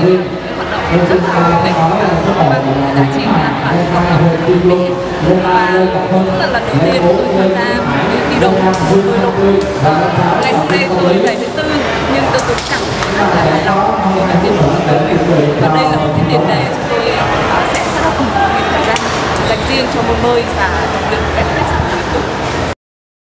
rất là hữu ích và mang giá trị lan tỏa đến cộng đồng rất là mỹ. Và cũng là lần đầu tiên tôi tham gia thi đấu bơi lội. Ngày hôm nay tôi giải thứ tư nhưng tôi cũng chẳng rất là hài lòng với các tiết mục của tôi. Và đây là một cái tiền đề cho tôi sẽ set up một thời gian dành riêng cho môn bơi và tập luyện cách